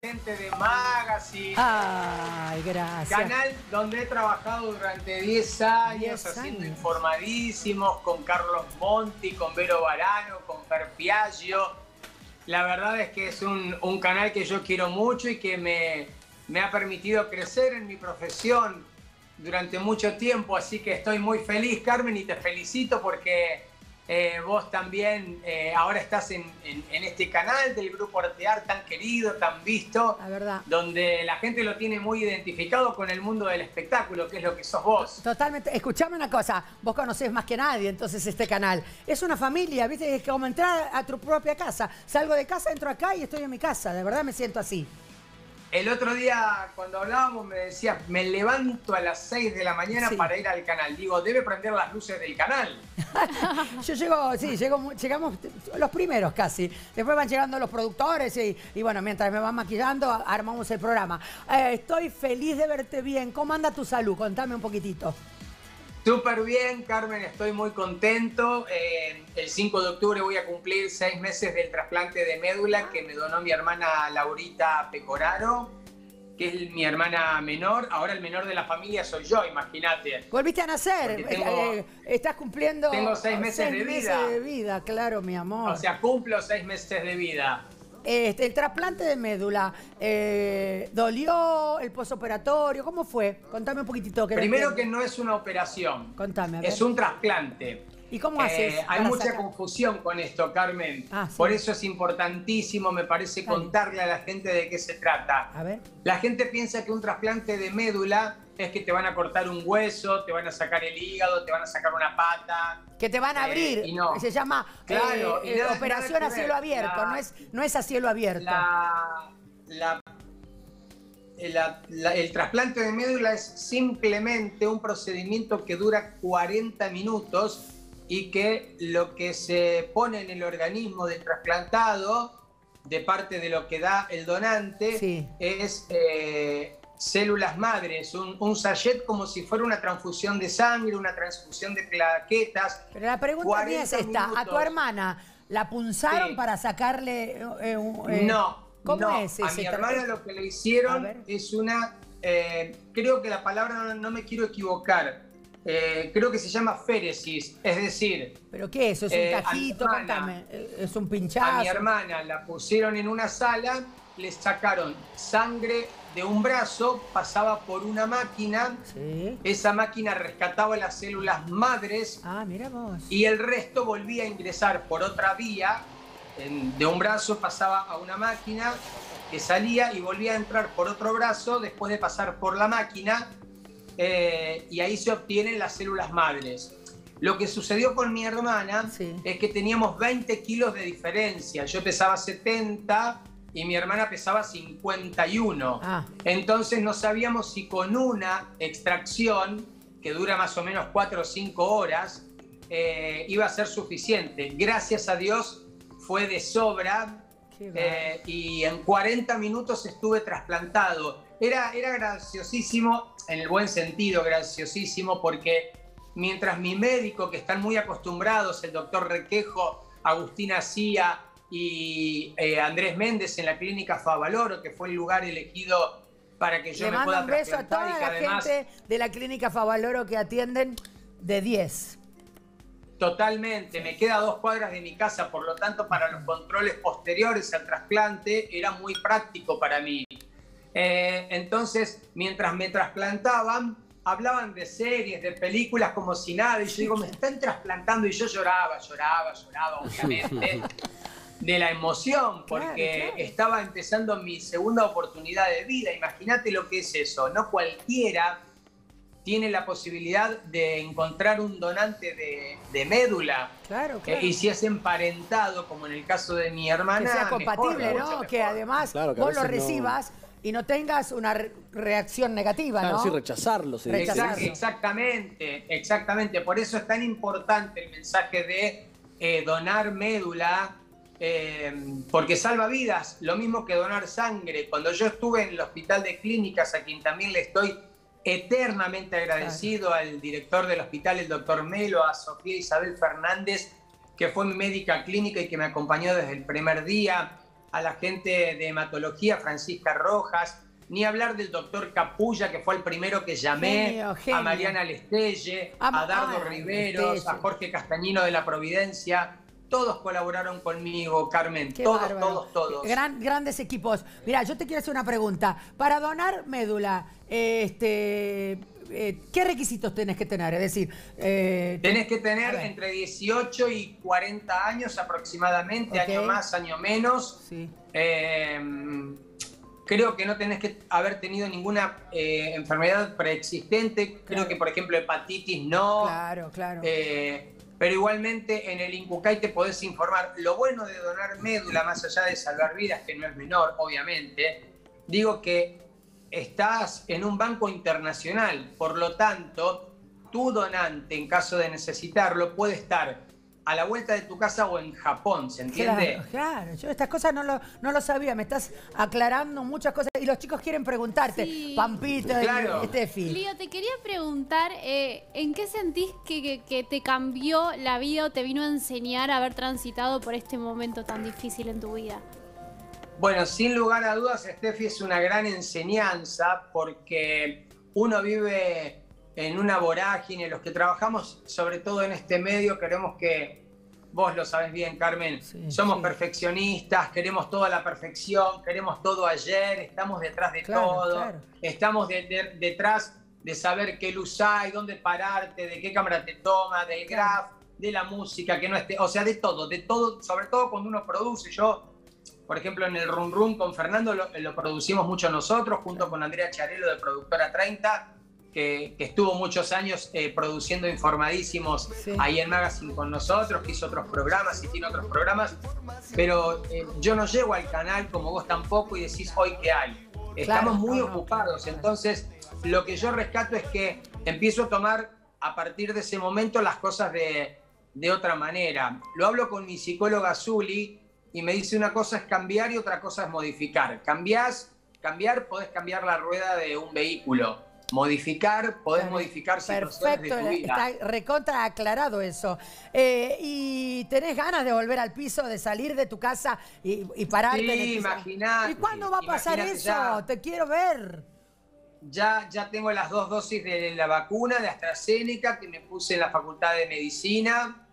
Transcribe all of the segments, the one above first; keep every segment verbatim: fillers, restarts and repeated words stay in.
gente de Magazine. Ay, gracias. Canal donde he trabajado durante diez años, diez haciendo años. Informadísimos, con Carlos Monti, con Vero Varano, con Fer Piaggio. La verdad es que es un, un canal que yo quiero mucho y que me, me ha permitido crecer en mi profesión durante mucho tiempo, así que estoy muy feliz, Carmen, y te felicito porque eh, vos también eh, ahora estás en, en, en este canal del Grupo Artear tan querido, tan visto, La verdad. donde la gente lo tiene muy identificado con el mundo del espectáculo, que es lo que sos vos. Totalmente. Escuchame una cosa, vos conocés más que nadie entonces este canal. Es una familia, ¿viste? Es como entrar a tu propia casa. Salgo de casa, entro acá y estoy en mi casa. De verdad me siento así. El otro día, cuando hablábamos, me decías, me levanto a las seis de la mañana Sí. para ir al canal. Digo, debe prender las luces del canal. Yo llego, sí, llego, llegamos los primeros casi. Después van llegando los productores y, y bueno, mientras me van maquillando, armamos el programa. Eh, estoy feliz de verte bien. ¿Cómo anda tu salud? Contame un poquitito. Súper bien, Carmen, estoy muy contento. Eh, el cinco de octubre voy a cumplir seis meses del trasplante de médula que me donó mi hermana Laurita Pecoraro, que es mi hermana menor. Ahora el menor de la familia soy yo, imagínate. Volviste a nacer. Porque tengo- Eh, estás cumpliendo tengo seis meses de meses vida. de vida, claro, mi amor. O sea, cumplo seis meses de vida. Este, el trasplante de médula, eh, ¿dolió el posoperatorio? ¿Cómo fue? Contame un poquitito. Que Primero no que no es una operación, Contame, a ver. es un trasplante. ¿Y cómo haces? Eh, hay para mucha sacar? confusión con esto, Carmen. Ah, sí. Por eso es importantísimo, me parece, Dale. contarle a la gente de qué se trata. A ver. La gente piensa que un trasplante de médula es que te van a cortar un hueso, te van a sacar el hígado, te van a sacar una pata. Que te van a Eh, abrir. y no. Se llama Claro, eh, y nada- operación nada a que cielo ver. abierto. La- no, es, no es a cielo abierto. La, la- la- la- el trasplante de médula es simplemente un procedimiento que dura cuarenta minutos y que lo que se pone en el organismo del trasplantado, de parte de lo que da el donante, Sí. es eh, células madres, un, un sachet como si fuera una transfusión de sangre, una transfusión de plaquetas. Pero la pregunta mía es cuarenta esta. ¿A tu minutos. hermana la punzaron Sí. para sacarle... eh, un- eh, No, ¿Cómo no. es A ese mi tra- hermana lo que le A hicieron ver. es una, eh, creo que la palabra no, no me quiero equivocar, eh, creo que se llama féresis, es decir, ¿Pero qué es? ¿Es un Eh, a mi tajito? hermana. Contame. Eh, ¿Es un a mi pinchazo? hermana la pusieron en una sala, le sacaron sangre de un brazo, pasaba por una máquina, Sí. esa máquina rescataba las células madres Ah, mira vos. y el resto volvía a ingresar por otra vía, en- de un brazo pasaba a una máquina que salía y volvía a entrar por otro brazo después de pasar por la máquina, eh, y ahí se obtienen las células madres. Lo que sucedió con mi hermana Sí. es que teníamos veinte kilos de diferencia. Yo pesaba setenta y mi hermana pesaba cincuenta y uno. Ah. Entonces no sabíamos si con una extracción, que dura más o menos cuatro o cinco horas, eh, iba a ser suficiente. Gracias a Dios fue de sobra. Qué Eh, y en cuarenta minutos estuve trasplantado. Era, era graciosísimo, en el buen sentido graciosísimo, porque mientras mi médico, que están muy acostumbrados, el doctor Requejo, Agustina Cía y eh, Andrés Méndez en la clínica Favaloro, que fue el lugar elegido para que yo Le me mando pueda un beso a trasplantar toda y que la además... gente de la clínica Favaloro que atienden de diez. Totalmente, me queda a dos cuadras de mi casa, por lo tanto para los controles posteriores al trasplante era muy práctico para mí. Eh, entonces, mientras me trasplantaban, hablaban de series, de películas como si nada, y yo digo, me están trasplantando, y yo lloraba, lloraba, lloraba, obviamente, de la emoción, porque Claro, claro. estaba empezando mi segunda oportunidad de vida. Imagínate lo que es eso, no cualquiera tiene la posibilidad de encontrar un donante de, de médula. Claro, Eh, claro. y si es emparentado, como en el caso de mi hermana, Que sea mejor, compatible, mucho ¿no? mejor. Que además Claro, que a vos lo veces no- recibas y no tengas una re- reacción negativa, Claro, ¿no? sí, rechazarlo. Sí, Rechazarlo. Exact- Exactamente, exactamente. Por eso es tan importante el mensaje de eh, donar médula, eh, porque salva vidas, lo mismo que donar sangre. Cuando yo estuve en el Hospital de Clínicas, a quien también le estoy eternamente agradecido, al director del hospital, el doctor Melo, a Sofía Isabel Fernández, que fue mi médica clínica y que me acompañó desde el primer día, a la gente de hematología, Francisca Rojas, ni hablar del doctor Capulla, que fue el primero que llamé, Genio, genio. a Mariana Lestelle, A- a Dardo ah, Riveros, Lestelle. a Jorge Castañino de la Providencia. Todos colaboraron conmigo, Carmen. Qué todos, bárbaro. todos, todos. Gran- grandes equipos. Mira, yo te quiero hacer una pregunta. Para donar médula, este, eh, ¿qué requisitos tenés que tener? Es decir, eh, Tenés que a tener ver. entre dieciocho y cuarenta años aproximadamente, Ok. año más, año menos. Sí. Eh, creo que no tenés que haber tenido ninguna eh, enfermedad preexistente. Claro. Creo que, por ejemplo, hepatitis no. Claro, claro. Eh, pero igualmente en el INCUCAI te podés informar. Lo bueno de donar médula, más allá de salvar vidas, que no es menor, obviamente, digo que estás en un banco internacional. Por lo tanto, tu donante, en caso de necesitarlo, puede estar a la vuelta de tu casa o en Japón, ¿se entiende? Claro, claro. Yo estas cosas no lo, no lo sabía. Me estás aclarando muchas cosas. Y los chicos quieren preguntarte. Sí. Pampita Claro. y Steffi. Lío, te quería preguntar, eh, ¿en qué sentís que, que- que te cambió la vida o te vino a enseñar a haber transitado por este momento tan difícil en tu vida? Bueno, sin lugar a dudas, Steffi, es una gran enseñanza porque uno vive en una vorágine. Los que trabajamos, sobre todo en este medio, queremos que, vos lo sabés bien, Carmen, Sí, somos sí. perfeccionistas, queremos toda la perfección, queremos todo ayer, estamos detrás de Claro, todo, claro. estamos de- de- detrás de saber qué luz hay, dónde pararte, de qué cámara te toma, del graph, de la música, que no esté, o sea, de todo, de todo, sobre todo cuando uno produce. Yo, por ejemplo, en el Rum Rum con Fernando lo, lo producimos mucho nosotros, junto con Andrea Charelo de Productora treinta, que, que estuvo muchos años eh, produciendo Informadísimos Sí. ahí en Magazine con nosotros, que hizo otros programas y tiene otros programas, pero eh, yo no llego al canal como vos tampoco y decís hoy qué hay. Estamos Claro, muy no, no, ocupados, claro. entonces lo que yo rescato es que empiezo a tomar a partir de ese momento las cosas de, de otra manera. Lo hablo con mi psicóloga Zuli y me dice una cosa es cambiar y otra cosa es modificar. Cambiás, cambiar, podés cambiar la rueda de un vehículo. Modificar, podés Claro. modificar situaciones Perfecto, de tu vida. está recontra aclarado eso. Eh, ¿Y tenés ganas de volver al piso, de salir de tu casa y, y pararte Sí, en el piso? imaginate, ¿Y cuándo va a pasar imaginate eso? ya. Te quiero ver. Ya, ya tengo las dos dosis de la vacuna de AstraZeneca que me puse en la Facultad de Medicina,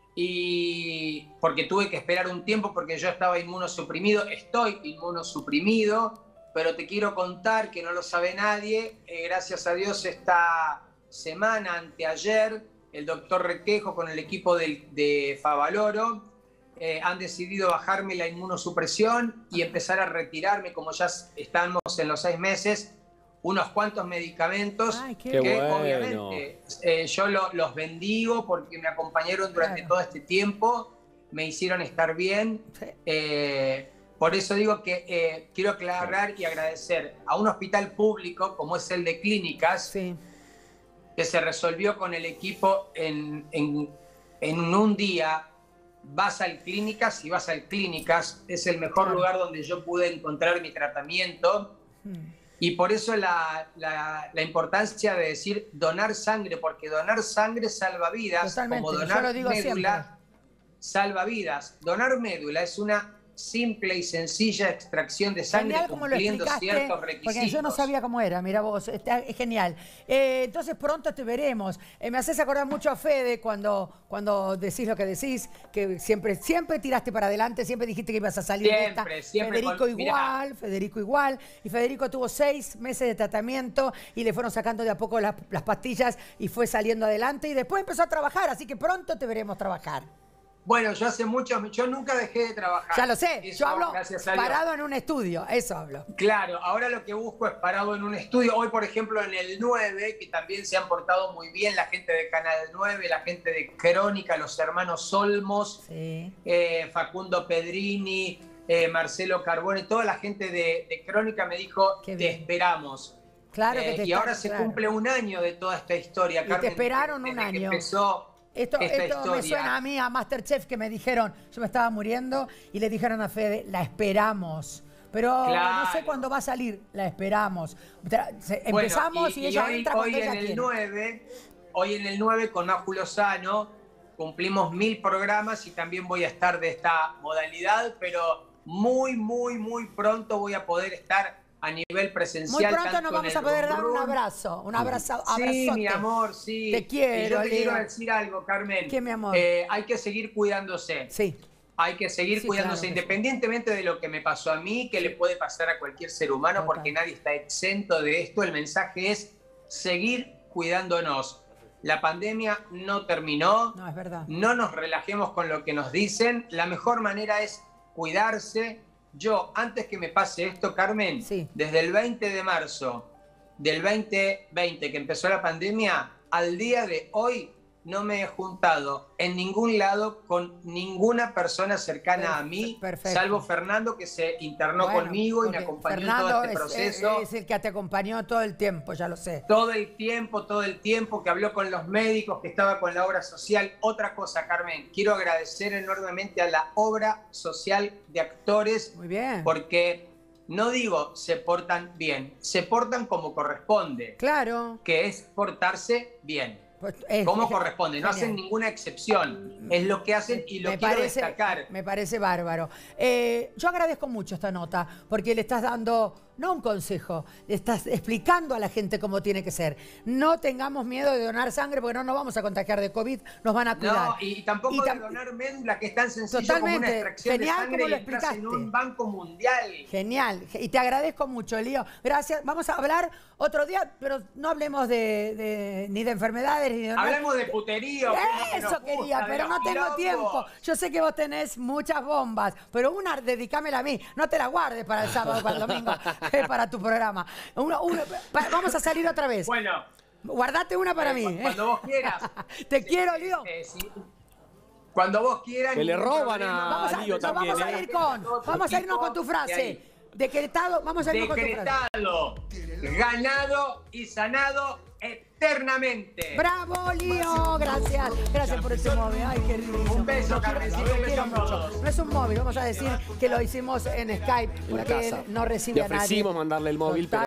y porque tuve que esperar un tiempo porque yo estaba inmunosuprimido, estoy inmunosuprimido, pero te quiero contar que no lo sabe nadie, eh, gracias a Dios esta semana, anteayer, el doctor Requejo con el equipo del- de Favaloro eh, han decidido bajarme la inmunosupresión y empezar a retirarme, como ya estamos en los seis meses, unos cuantos medicamentos Ay, qué que bueno. obviamente eh, yo lo- los bendigo porque me acompañaron durante Claro. todo este tiempo, me hicieron estar bien. Sí. Eh, por eso digo que eh, quiero aclarar y agradecer a un hospital público como es el de Clínicas, Sí. que se resolvió con el equipo en, en, en un día. Vas al Clínicas y vas al Clínicas, es el mejor Claro. lugar donde yo pude encontrar mi tratamiento. Mm. Y por eso la, la, la importancia de decir donar sangre, porque donar sangre salva vidas, Totalmente, como yo donar lo digo médula salva vidas. Donar médula es una simple y sencilla extracción de sangre Genial como lo cumpliendo explicaste, ciertos requisitos. porque yo no sabía cómo era, mira vos, está, es genial. Eh, entonces pronto te veremos. Eh, me haces acordar mucho a Fede cuando, cuando decís lo que decís, que siempre, siempre tiraste para adelante, siempre dijiste que ibas a salir de esta. Siempre, siempre Federico con- mirá. igual, Federico igual, y Federico tuvo seis meses de tratamiento y le fueron sacando de a poco las, las pastillas y fue saliendo adelante y después empezó a trabajar, así que pronto te veremos trabajar. Bueno, yo hace muchos, yo nunca dejé de trabajar. Ya lo sé, Eso, yo hablo gracias a Dios. parado en un estudio, eso hablo. Claro, ahora lo que busco es parado en un estudio. Hoy, por ejemplo, en el nueve, que también se han portado muy bien la gente de Canal nueve, la gente de Crónica, los hermanos Olmos, Sí. eh, Facundo Pedrini, eh, Marcelo Carbone, toda la gente de, de Crónica me dijo, Qué te bien. esperamos. Claro que Eh, te y está- ahora se claro. cumple un año de toda esta historia, Y te Carmen. esperaron desde un que año. empezó Esto, esta esto me historia. suena a mí, a Masterchef, que me dijeron, yo me estaba muriendo, y le dijeron a Fede, la esperamos. Pero Claro. no sé cuándo va a salir, la esperamos. Tra- se- Bueno, Empezamos y, ella hoy, entra hoy cuando ella en el quiere. nueve, hoy en el nueve con Maju Lozano cumplimos mil programas y también voy a estar de esta modalidad, pero muy, muy, muy pronto voy a poder estar a nivel presencial. Muy pronto nos vamos a poder dar un abrazo, un abrazo, abrazote. Sí, mi amor, sí. Te quiero, Y yo te Leo. quiero decir algo, Carmen. ¿Qué, mi amor? Eh, hay que seguir cuidándose. Sí. Hay que seguir Sí, cuidándose claro que independientemente de lo que me pasó a mí, que le puede pasar a cualquier ser humano, Total. porque nadie está exento de esto. El mensaje es seguir cuidándonos. La pandemia no terminó. No, es verdad. No nos relajemos con lo que nos dicen. La mejor manera es cuidarse. Yo, antes que me pase esto, Carmen, Sí. desde el veinte de marzo del veinte veinte, que empezó la pandemia, al día de hoy no me he juntado en ningún lado con ninguna persona cercana a mí, Perfecto. salvo Fernando, que se internó Bueno, conmigo y me porque acompañó Fernando en todo este es- proceso. Es, el que te acompañó todo el tiempo, ya lo sé. Todo el tiempo, todo el tiempo, que habló con los médicos, que estaba con la obra social. Otra cosa, Carmen, quiero agradecer enormemente a la obra social de actores, Muy bien. porque no digo se portan bien, se portan como corresponde, Claro. que es portarse bien. Pues es- Como es- corresponde, no genial. hacen ninguna excepción. Es lo que hacen y lo me quiero parece, destacar. Me parece bárbaro. Eh, yo agradezco mucho esta nota porque le estás dando, no un consejo, le estás explicando a la gente cómo tiene que ser. No tengamos miedo de donar sangre porque no nos vamos a contagiar de COVID, nos van a cuidar. No, y tampoco Y de tam- donar médula, que es tan sencillo como una Totalmente. extracción Genial de sangre como lo y entras en explicaste. un banco mundial. Genial, y te agradezco mucho, Lío. Gracias. Vamos a hablar otro día, pero no hablemos de, de- ni de enfermedades ni de nada. Hablemos de puterío. que es lo que Eso nos quería, gusta, de pero los no tengo quilombos. tiempo. Yo sé que vos tenés muchas bombas, pero una dedícamela a mí. No te la guardes para el sábado, para el domingo, es para tu programa. Una- una- pa- vamos a salir otra vez. Bueno, Guardate una para eh, mí. cu- ¿eh? cuando vos quieras. Te quiero, Lío. Eh, sí. Cuando vos quieras. Que le ningún roban problema. a- Vamos a, Lío nos también, vamos a ¿eh? ir con, vamos a irnos con tu De frase. ahí. Decretado, vamos a irnos con tu frase. Decretado, ganado y sanado eternamente. ¡Bravo, Lío! Gracias. Gracias por este móvil. Ay, qué lindo. Un beso, Lo quiero- Carmencita, lo un beso quiero a mucho. todos. No es un móvil, vamos a decir que lo hicimos en Skype, En la porque casa. él no recibe Le a nadie. ofrecimos mandarle el móvil, Total.